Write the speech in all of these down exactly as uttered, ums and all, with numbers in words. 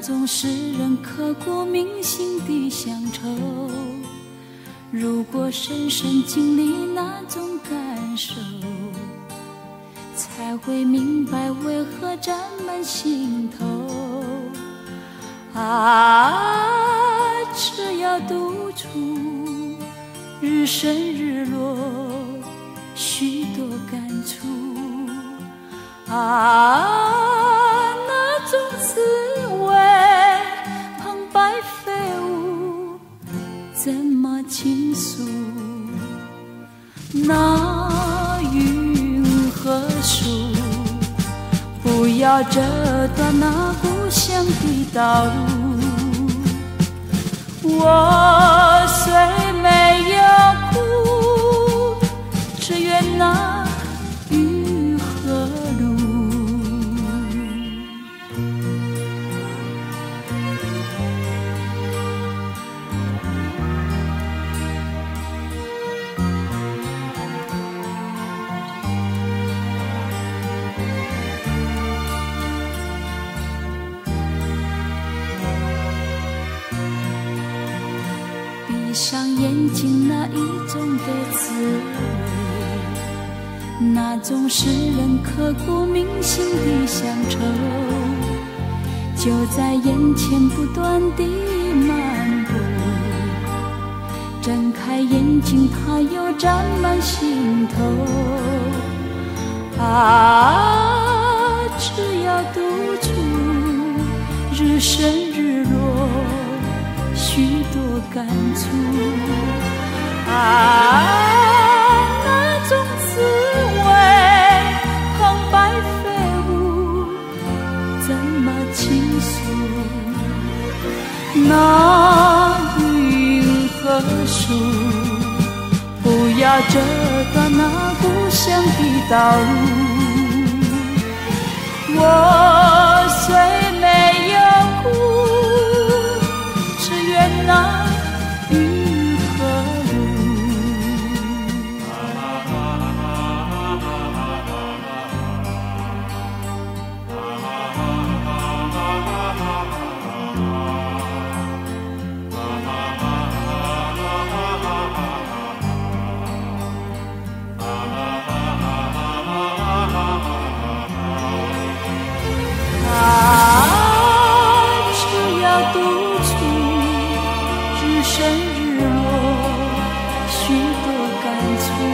种使人刻骨铭心的乡愁，如果深深经历那种感受，才会明白为何沾满心头。啊，只要独处，日升日落，许多感触。啊，那种滋味，旁白飞舞，怎么倾诉？那云和树，不要折断那故乡的道路。我虽没有哭，只愿那雨和路。闭上眼睛，那一种的滋味，那种使人刻骨铭心的乡愁，就在眼前不断地漫步。睁开眼睛，它又沾满心头。啊，只要独处，日升日落，许多感触。啊，那种滋味，旁白飞舞，怎么倾诉？那云和树，不要折断那故乡的道路。我虽没有哭，只愿那雨和路。啊，只要独处，日升日落，许多感触。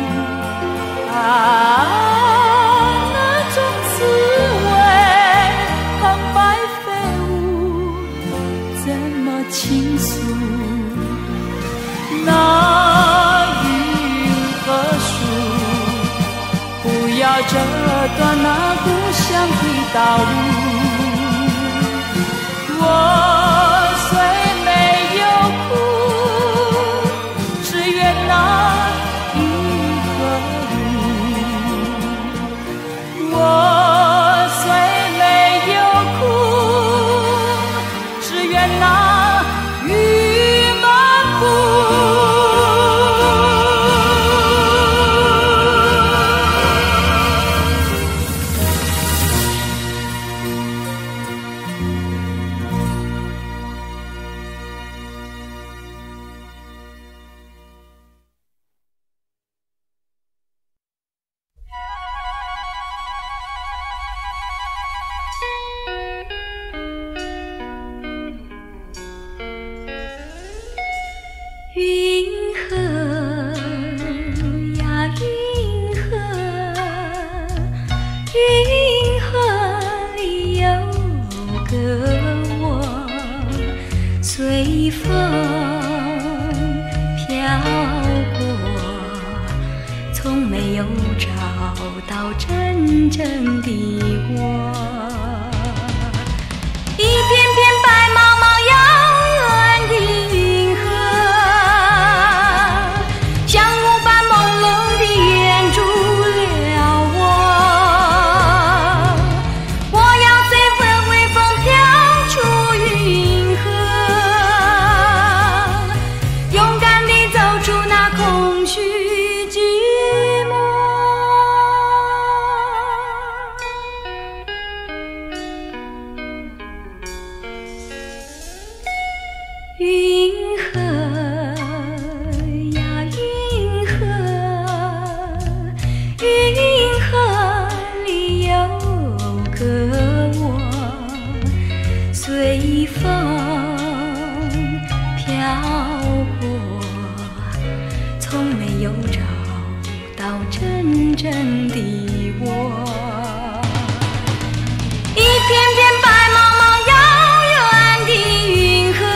啊，那种滋味，旁白飞舞，怎么倾诉？那云和树，不要折断那故乡的道路。我虽没有哭，只愿那雨和路。我虽没有哭，只愿那雨漫步。云河呀云河，云河里有个我，随风飘过，从没有找到真正的我。一片片白茫茫遥远的云河，像雾般朦胧地掩住了我。我要随风微风飘出云河，勇敢地走出那空虚寂寞。 没有找到真正的我。一片片白茫茫遥远的云河，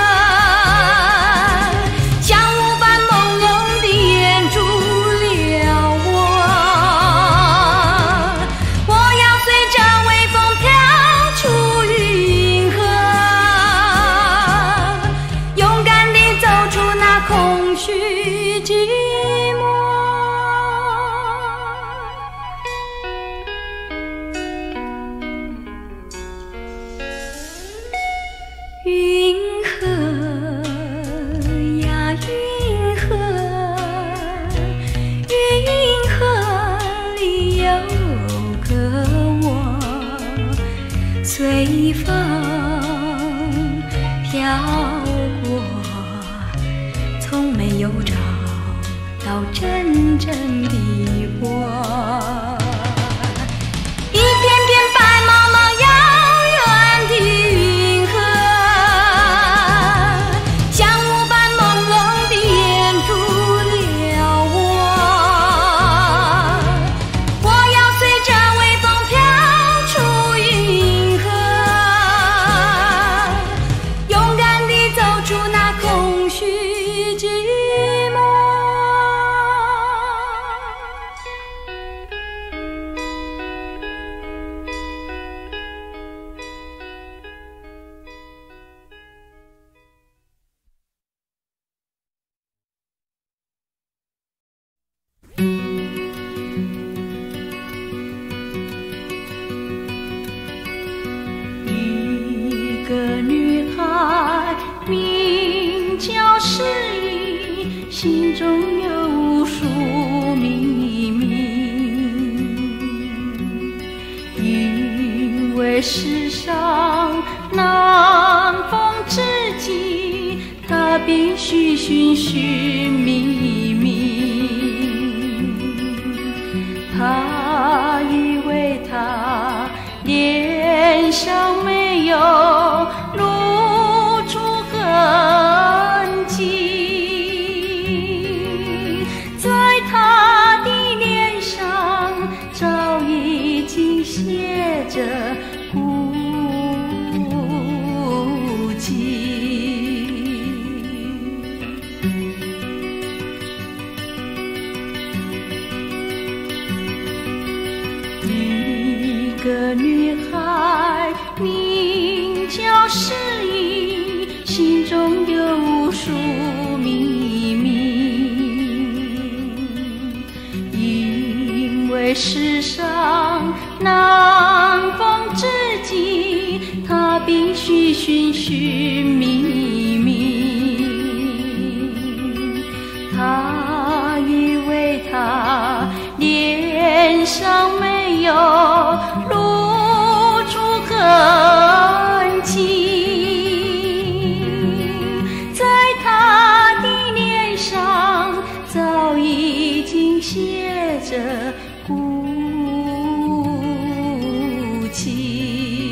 像雾般朦胧地掩住了我。我要随着微风飘出云河，勇敢地走出那空虚寂寞。云河呀云河，云河里有个我，随风飘过，从没有找到真正的我。一片片白茫茫遥远的云河，像雾般朦胧地掩住了我。我要随着微风飘出云河，勇敢地走出那空虚寂寞。一个女孩名叫诗意，心中有无数秘密。因为世上难逢知己，她必须寻寻觅觅。她以为她脸上没有露出痕迹，在他的脸上早已经写着孤寂。一个女孩名叫诗意，心中有无数秘密。因为世上难逢知己，她必须寻寻觅觅。她以为她脸上没有露出痕迹，在她的脸上早已经写着孤寂。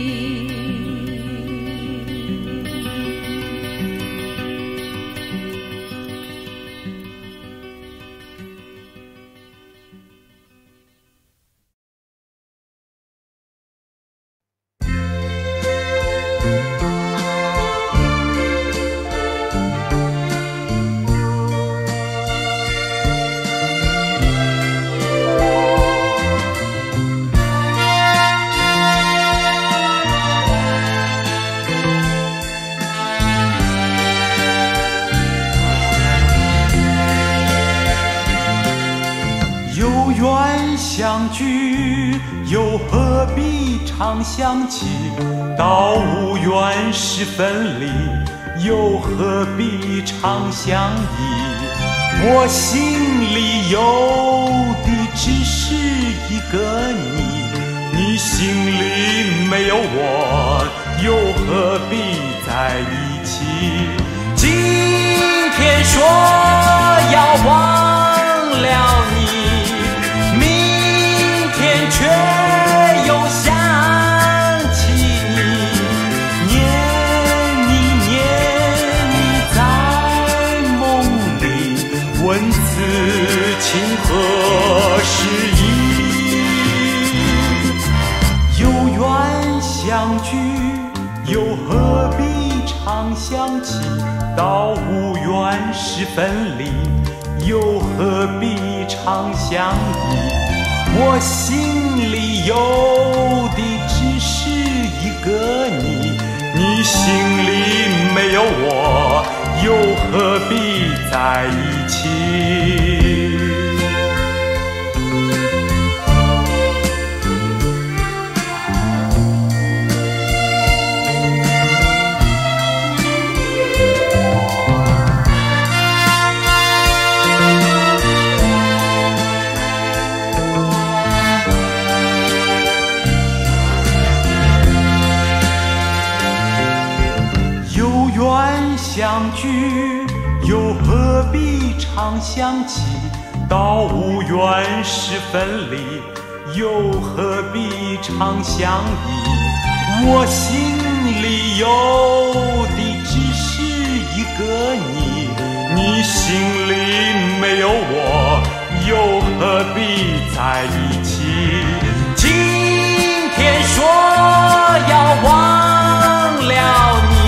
相聚又何必常想起，到无缘时分离，又何必常相依。我心里有的只是一个你，你心里没有我，又何必在一起。今天说要忘了你，却又想起你，念你念你在梦里，文字情何时已？有缘相聚，又何必常相期？到无缘时分离，又何必常相依？我心里有的只是一个你，你心里没有我，又何必在一起？相聚又何必常相期？到无缘时分离，又何必常相依？我心里有的只是一个你，你心里没有我，又何必在一起？今天说要忘了你，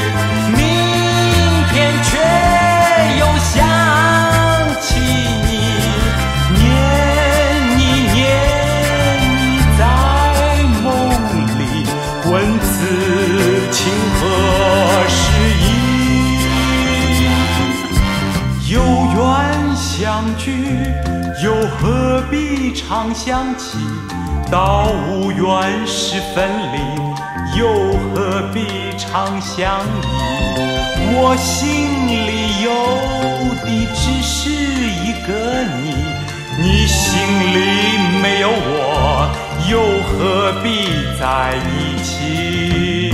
却又想起你，念你念你在梦里，问此情何时已？有缘相聚，又何必常相期？到无缘时分离，又何必常相依？我心里有的只是一个你，你心里没有我，又何必在一起？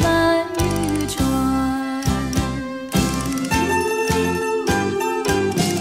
下漫渔船。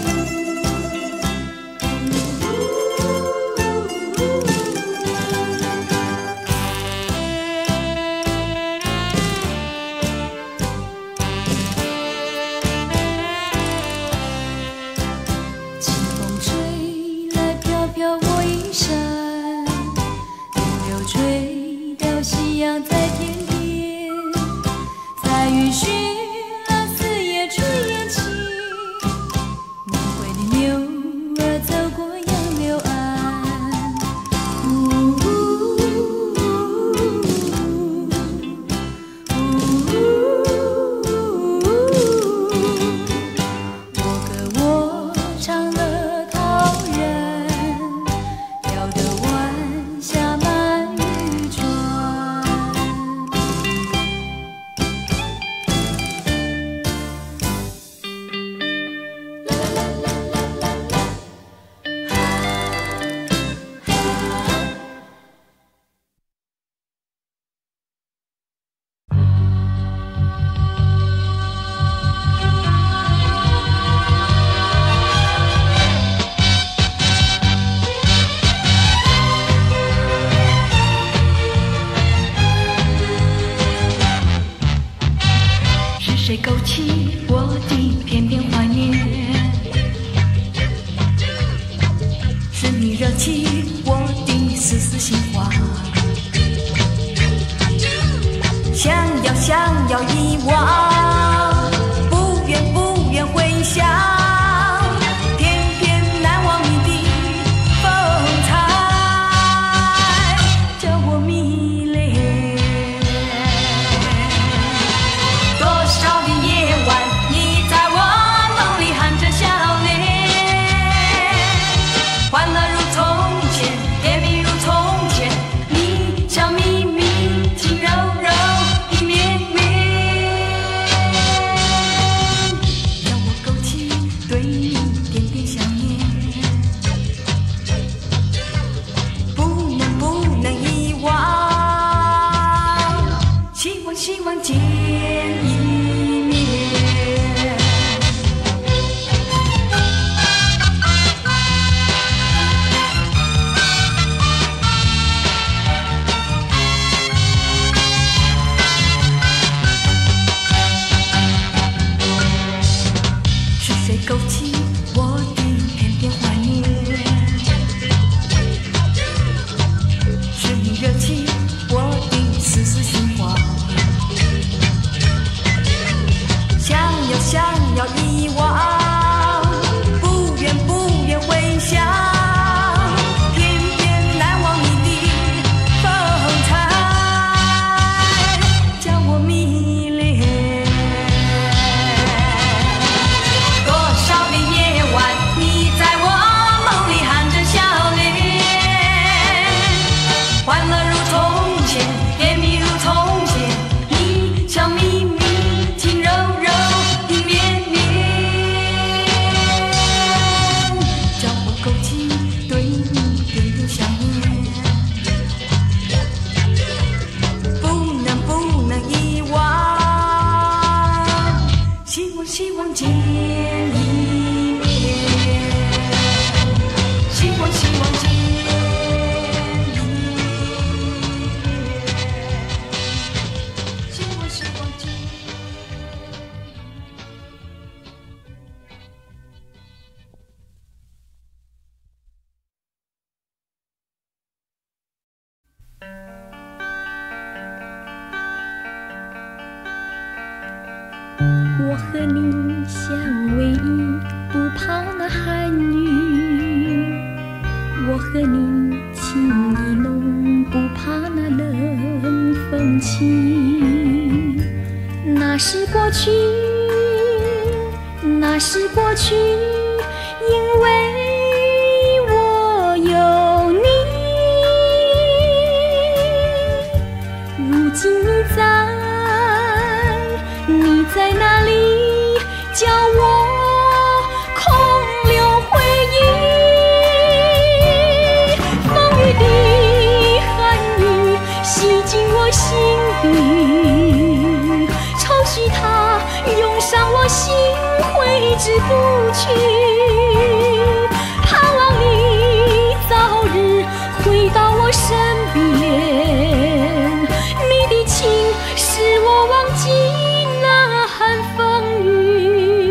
谁勾起我的片片怀念？是你惹起我的丝丝心慌。想要想要遗忘，不愿不愿回想，偏偏难忘你的风采，叫我迷恋。多少个夜晚，你在我梦里含着笑脸，欢乐如从前，甜蜜如从前，你笑眯眯，轻柔柔。希望见一面。是谁勾起我的片片怀念？是你惹起我的丝丝心慌。想要遗忘，不愿不愿回想，偏偏难忘你的风采，叫我迷恋。多少个夜晚，你在我梦里含着笑脸，欢乐如从前，甜蜜如从前，你笑眯眯，轻柔柔。希望见一面，希望希望见一面，希望希望见。 我和你相偎依，不怕那寒雨；我和你情意浓，不怕那冷风起。那是过去，那是过去，因为我有你。如今你在，你在哪里？叫我空留回忆。风雨的寒雨洗尽我心底，愁绪它涌上我心，挥之不去。盼望你早日回到我身边，你的情使我忘记那寒风雨。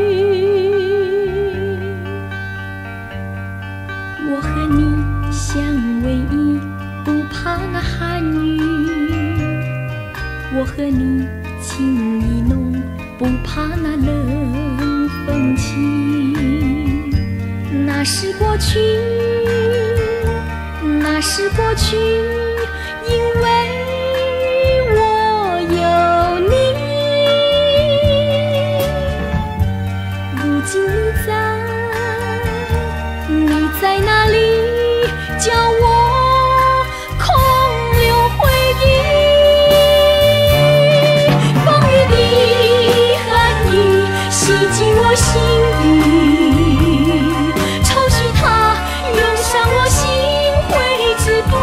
我和你相偎依，不怕那寒雨；我和你情意浓，不怕那冷风起。那是过去，那是过去，因为我有你。如今你在，你在哪里？叫我空留回忆。风雨的寒雨洗尽我心底，愁绪它涌上我心，挥之不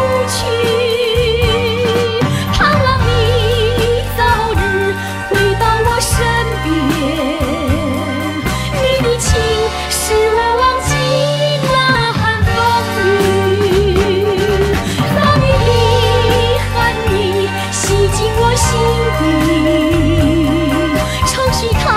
去。盼望你早日回到我身边，你的情使我忘记那寒风雨。风雨的寒意洗尽我心底，愁绪它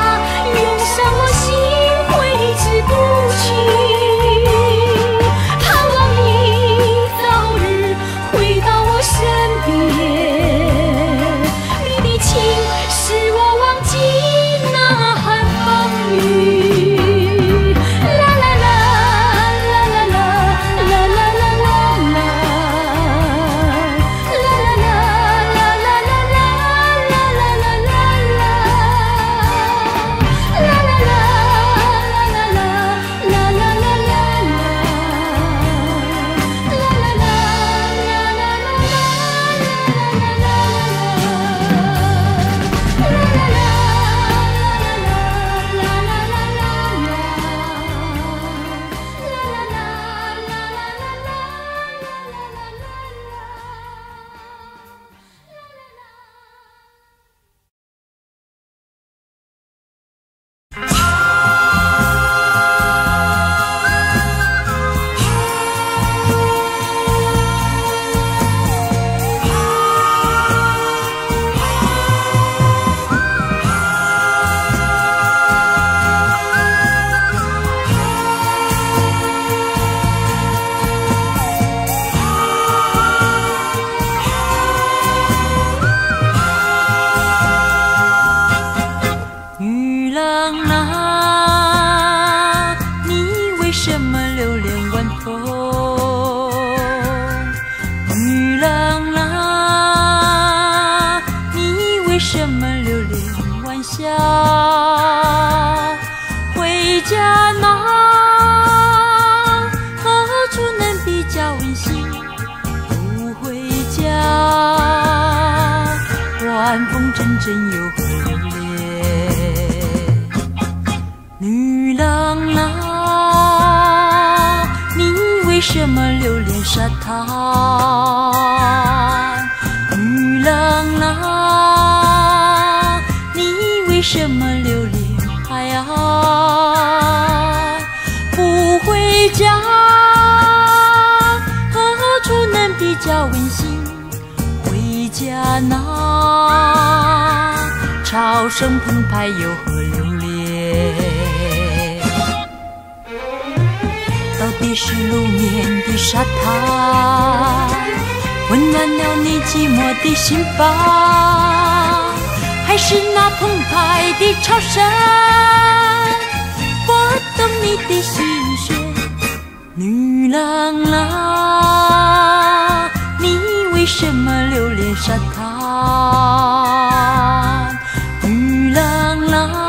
什么流连晚霞？回家那何处能比较温馨？不回家，晚风阵阵又何留恋？女郎啊，你为什么留恋沙滩？女郎啊，你为什么留恋海岸？不回家，何处能比较温馨？回家那潮声澎湃又何留恋？到底是路面的沙滩温暖了你寂寞的心房，还是那澎湃的潮声拨动你的心弦？女郎啊，你为什么留恋沙滩？女郎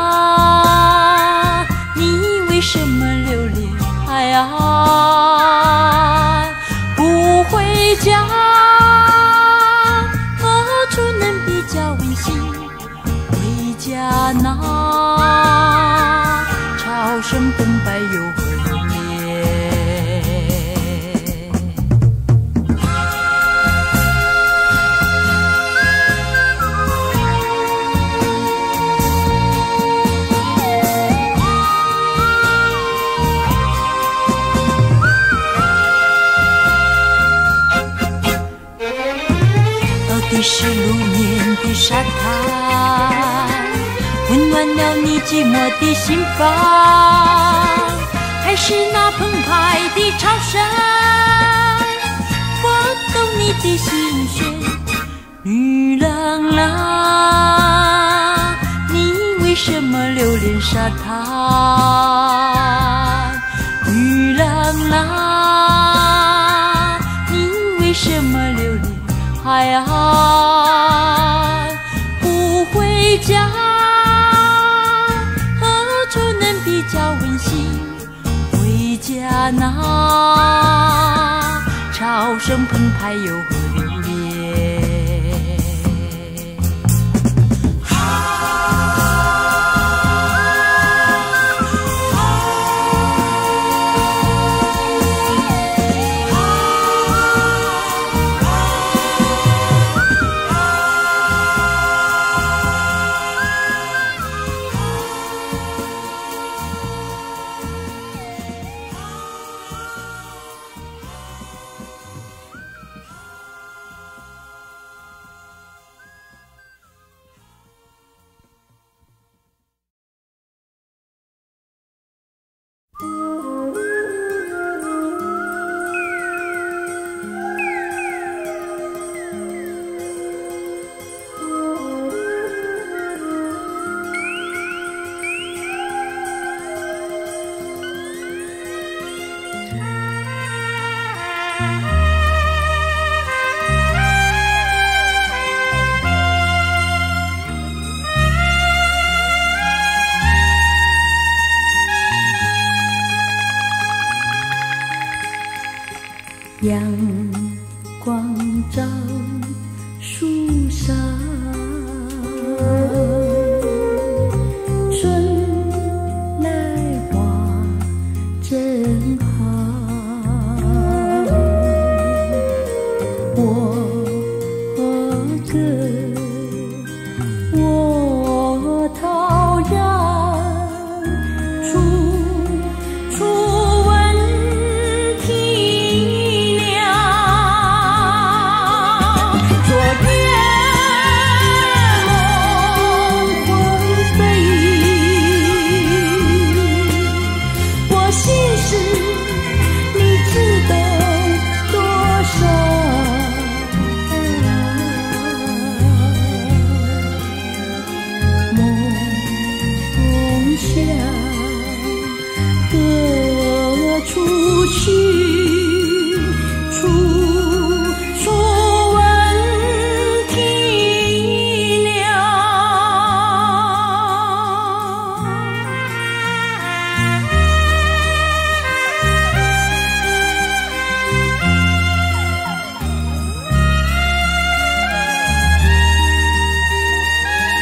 啊，你为什么留恋海岸？不回家，何处能比较温馨？回家那潮声澎湃又何留恋？是路面的沙滩温暖了你寂寞的心房，还是那澎湃的潮声拨动你的心弦？女郎啊，你为什么留恋沙滩？女郎啊，你为什么留恋海岸？不回家，何处能比较温馨？回家那潮声澎湃又何留恋？ 阳光照树上，春来花真好。我歌，我陶然，处处闻啼鸟。昨夜梦魂飞，我心事你知道多少？梦想何处去？处处闻啼鸟。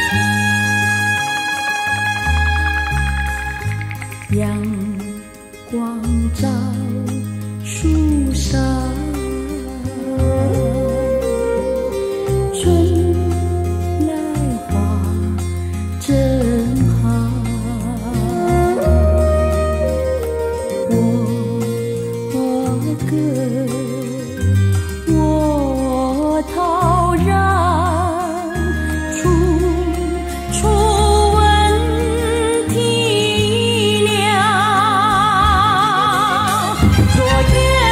阳光照树上，春来花正好。我歌，我陶然，处处闻啼鸟。昨夜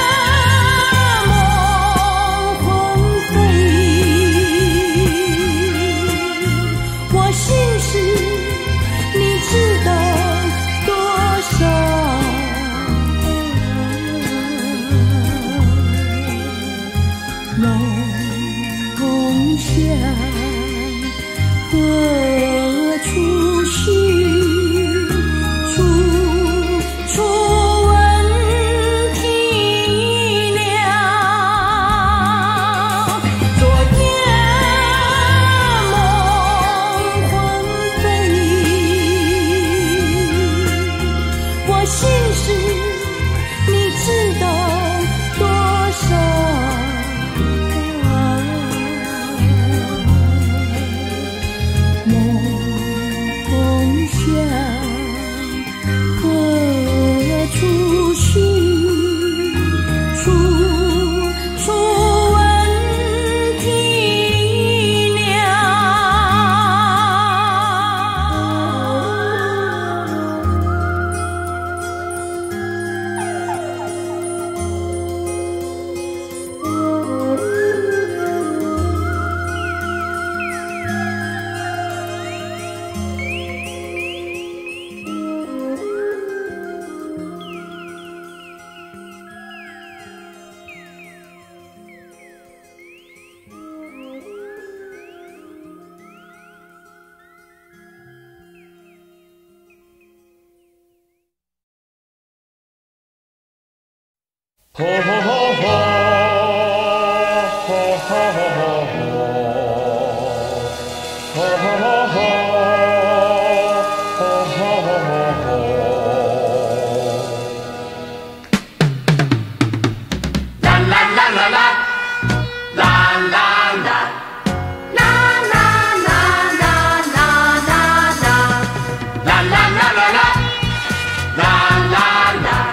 梦魂飞，我心事你知道多少？梦想何处寻？处处闻啼鸟。昨夜梦魂飞，我心事你知道多少？ 吼吼吼吼，吼吼吼吼，吼吼吼吼，吼吼吼吼。啦啦啦啦啦，啦啦啦，啦啦啦啦啦啦啦，啦啦啦啦啦，啦啦啦。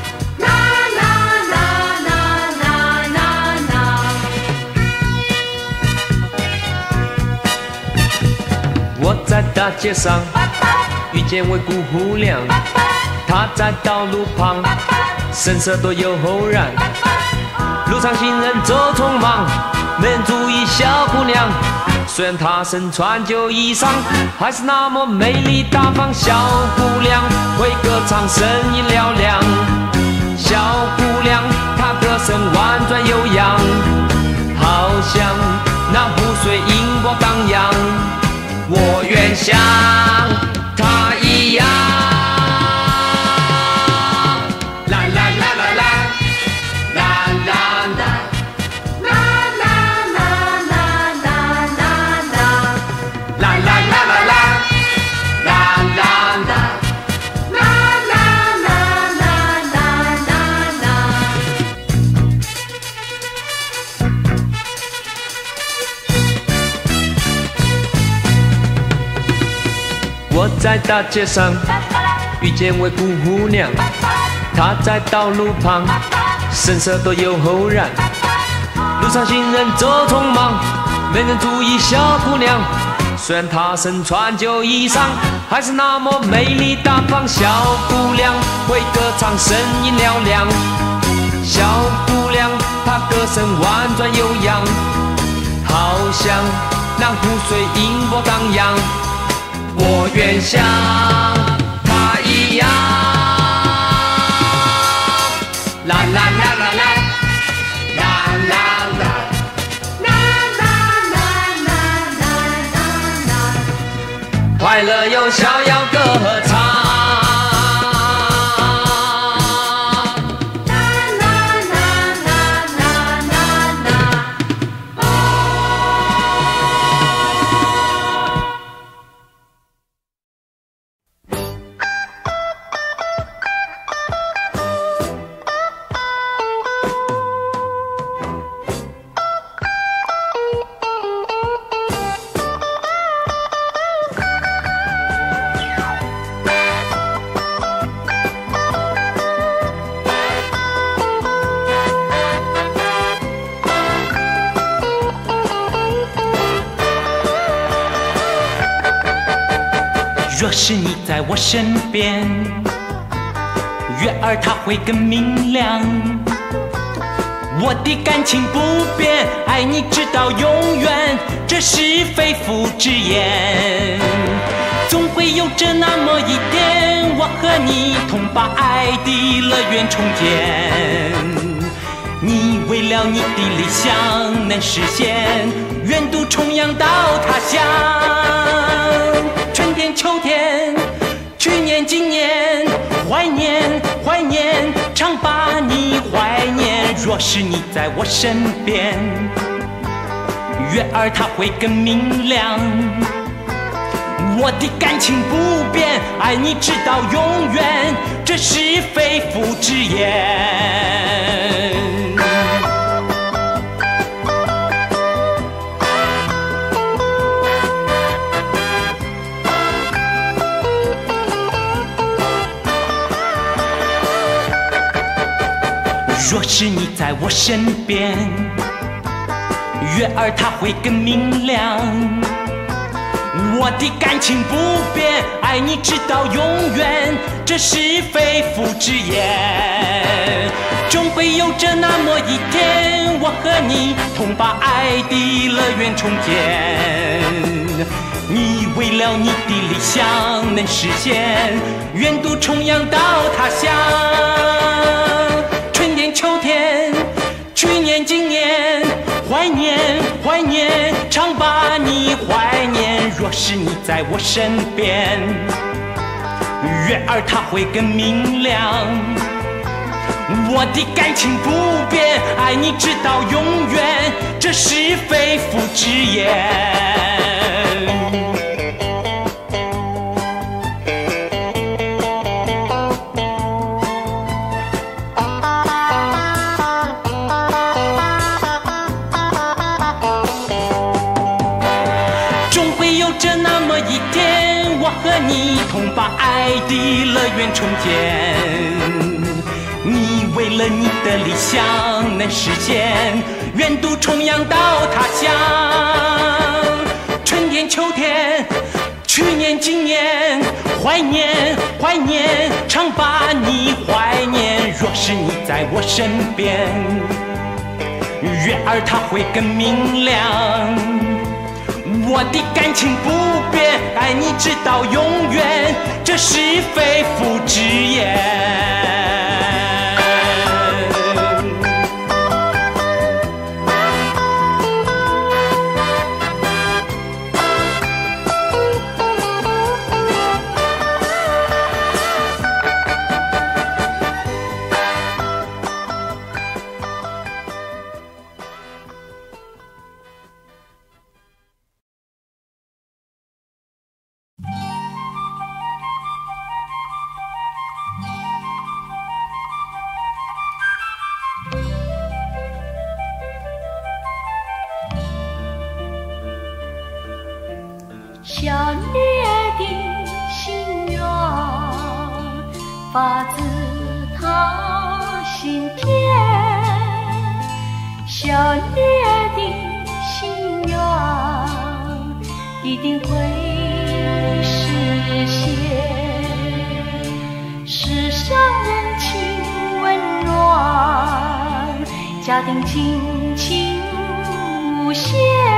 我在大街上遇见位姑娘，她在道路旁，神色多有后然。路上行人走匆忙，没人注意小姑娘。虽然她身穿旧衣裳，还是那么美丽大方。小姑娘会歌唱，声音嘹亮。小姑娘她歌声婉转悠扬，好像那湖水银波荡漾。我愿像他一样，啦啦啦啦啦，啦啦啦，啦啦啦啦啦啦啦，啦啦啦啦啦，啦啦啦，啦啦啦啦啦啦啦。我在大街上遇见位姑娘，她在道路旁，神色多有后然。路上行人走匆忙，没人注意小姑娘。虽然她身穿旧衣裳，还是那么美丽大方。小姑娘会歌唱，声音嘹亮。小姑娘她歌声婉转悠扬，好像那湖水银波荡漾。我愿像他一样，啦啦啦啦啦，啦啦啦，啦啦啦啦啦啦啦，快乐又逍遥歌唱。 若是你在我身边，月儿它会更明亮。我的感情不变，爱你直到永远，这是肺腑之言。总会有着那么一天，我和你同把爱的乐园重建。你为了你的理想能实现，远渡重洋到他乡。春天秋天，去年今年，怀念怀念，常把你怀念。若是你在我身边，月儿它会更明亮。我的感情不变，爱你直到永远，这是肺腑之言。若是你在我身边，月儿它会更明亮。我的感情不变，爱你直到永远，这是肺腑之言。终会有着那么一天，我和你同把爱的乐园重建。你为了你的理想能实现，远渡重洋到他乡。春天秋天，去年今年，怀念怀念，常把你怀念。若是你在我身边，月儿它会更明亮。我的感情不变，爱你直到永远，这是肺腑之言。和你同把爱的乐园重建。你为了你的理想能实现，远渡重洋到他乡。春天秋天，去年今年，怀念怀念，常把你怀念。若是你在我身边，月儿它会更明亮。我的感情不变，爱你直到永远，这是肺腑之言。 小女儿的心愿发自她心田，小女儿的心愿一定会实现。世上人情温暖，家庭亲情无限，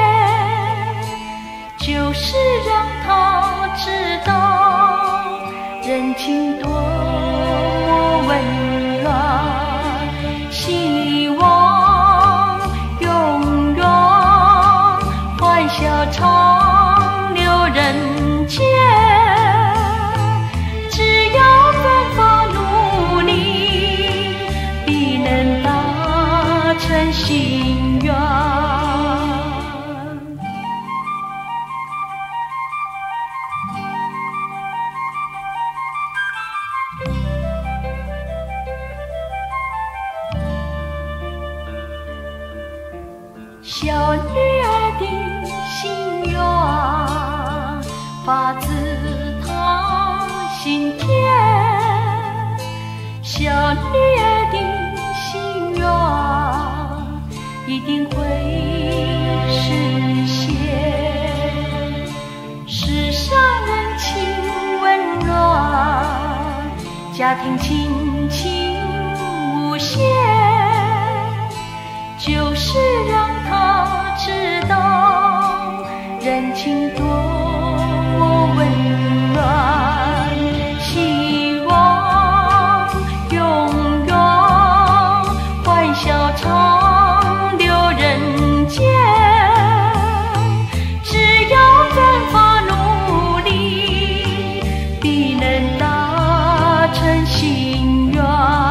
就是让他知道人情多么温暖，希望永远欢笑长留人间。只要奋发努力，必能达成心愿。小女儿的心愿发自她心田，小女儿的心愿一定会实现。世上人情家庭亲情无限，就是让他知道人情多温暖，希望永远欢笑长留人间。只要奋发努力，必能达成心愿。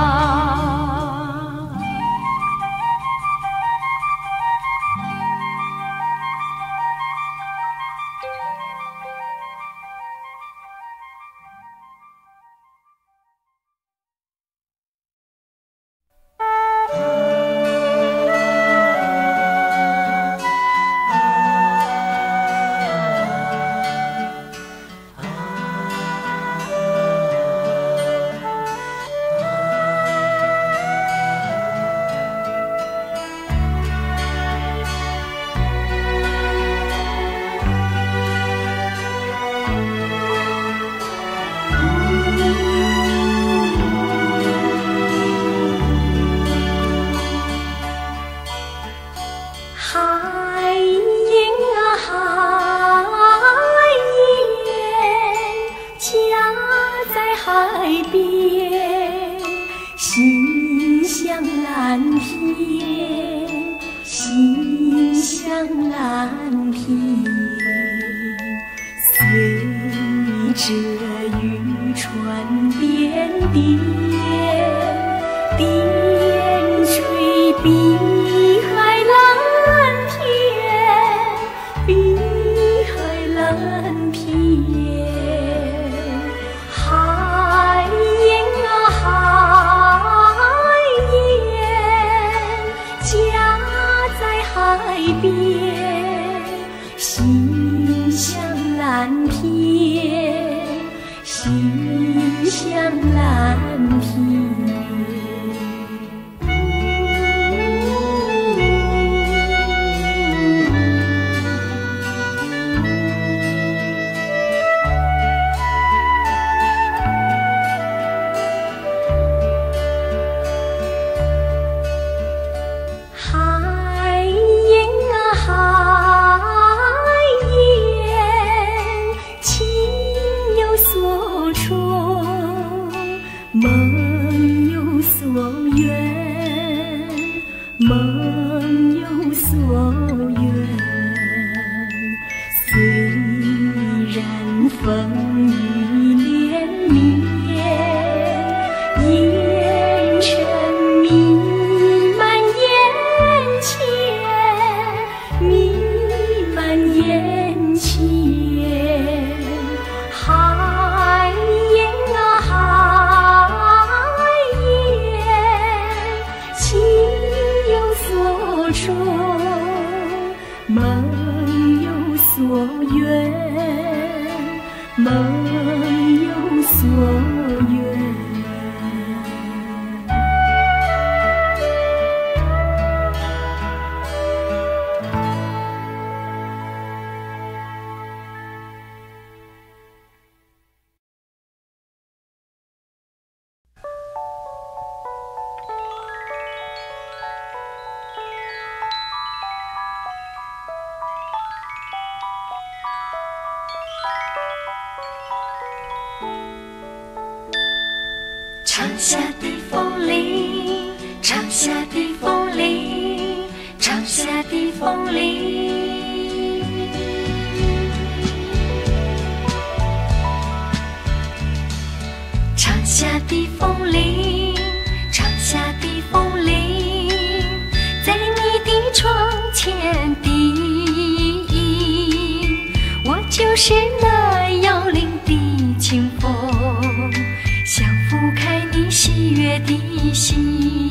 长夏的风铃，长夏的风铃，长夏的风铃。长夏的风铃，长夏的风铃，在你的窗前低吟，我就是那摇铃的清风，想拂开你喜悦的心。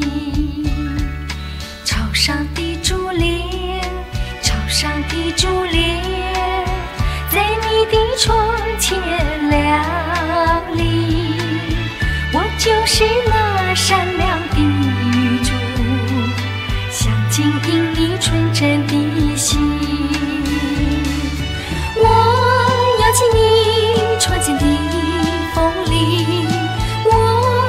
朝上的珠帘，朝上的珠帘，在你的窗前亮丽，我就是那善良的女主，想经营你纯真的心。我邀请你闯进的风里，我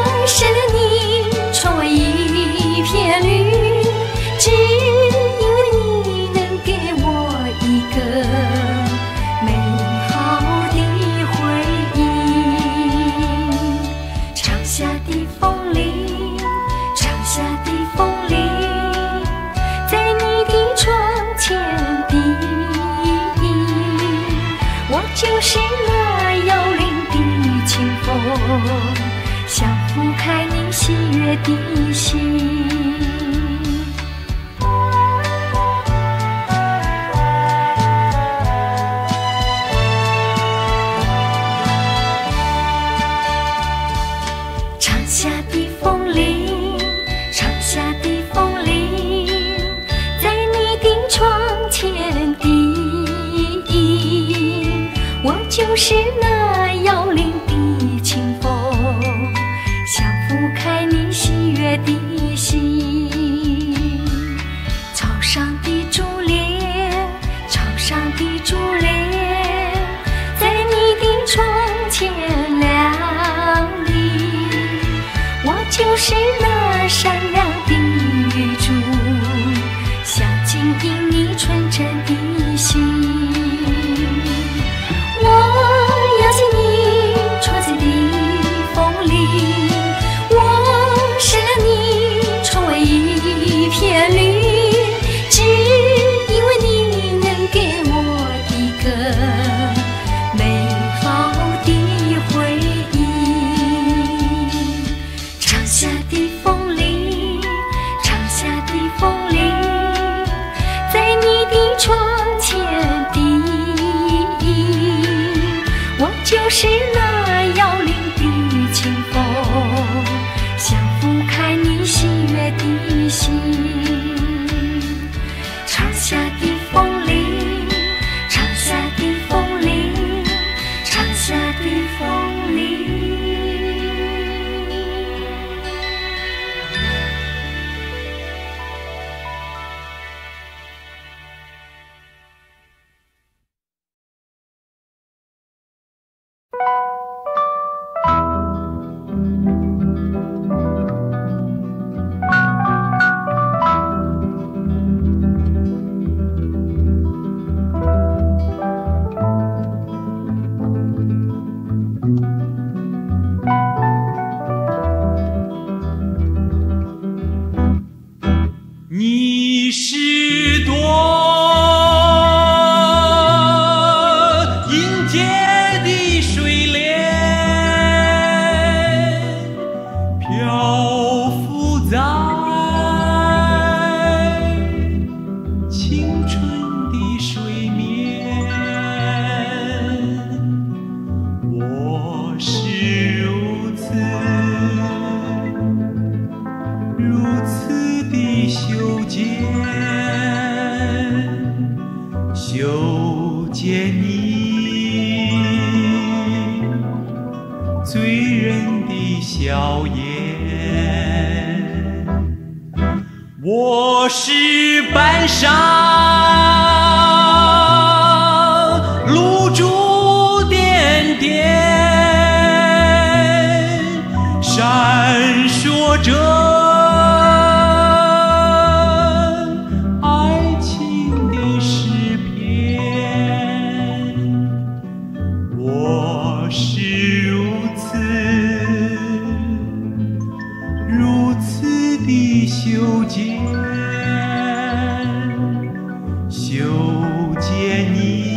那摇铃的清风，想拂开你喜悦的心。长夏的风铃，长夏的风铃，在你的窗前低吟。我就是那摇铃的清风，想拂开你喜悦的心。草上的竹帘，草上的竹帘，在你的窗前亮丽。我就是那善良的玉珠，想经营你纯真的心。我要信你窗前的风铃，我是让你窗外一片绿，只因为你能给我一个美好的回忆。长夏的风铃，长夏的风铃，在你的窗前低吟。我就是那摇铃的清风，想拂开你喜悦的心。长夏的风铃，长夏的风铃，长夏的风铃。 你是朵迎接的水莲，漂浮在青春的水面。我是如此如此的修剪，修剪你醉人的笑颜。我是半山露珠点点，闪烁着爱情的诗篇。我是如此如此的修剪，修剪你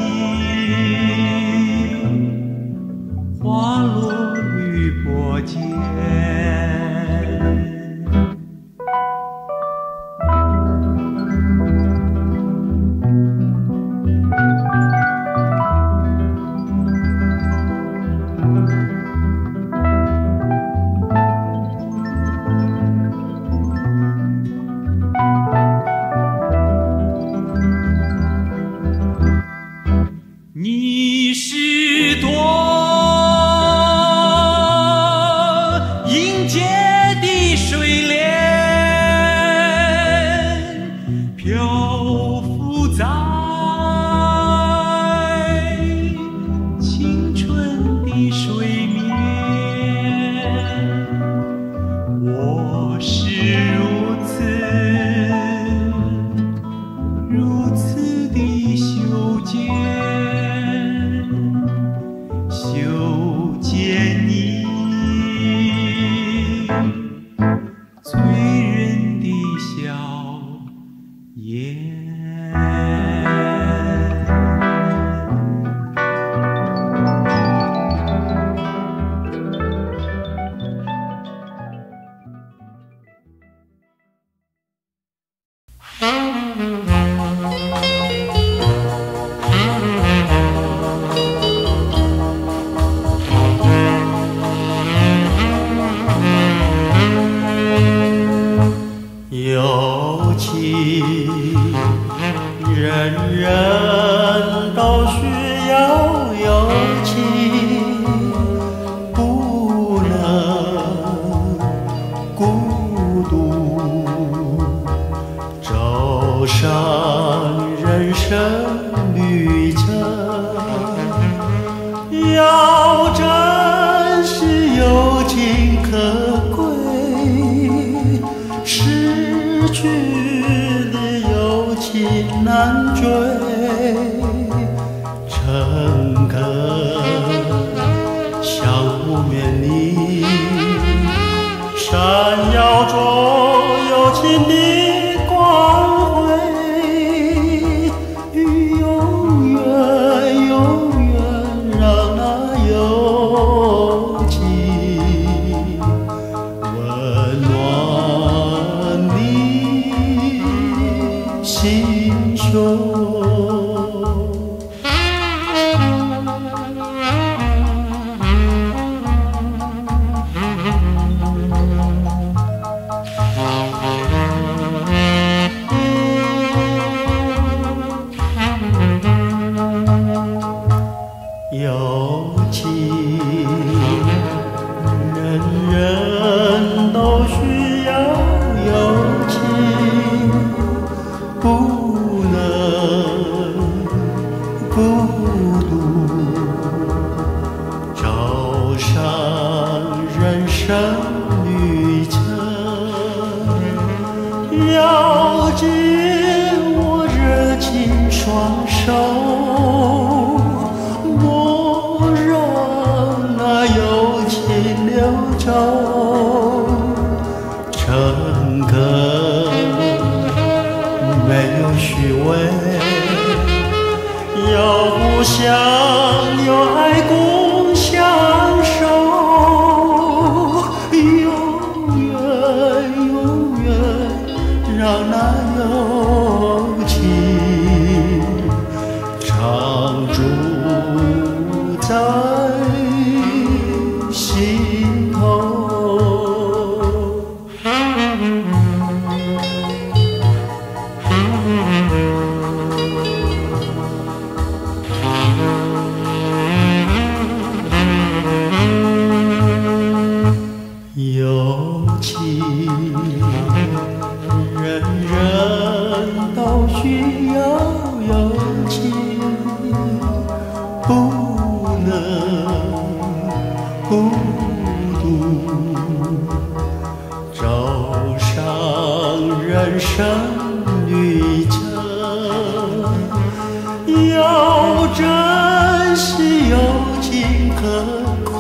花落绿波间。你是朵迎接的水莲，漂浮在青春的水面。我是如此如此的修剪，修剪你醉人的笑颜。 要珍惜友情可贵，失去的友情难追。诚恳相互勉励，闪耀中友情的光辉，永远永远让那友情温暖你心胸。友情，人人都需要友情，不能孤独，走上人生旅程，要紧握热情双手。诚恳，没有虚伪，要互相有爱共相守，永远永远让那友情常驻在心头。友情，人人都需要友情，不能孤独，走上人生旅程，要珍惜友情可贵。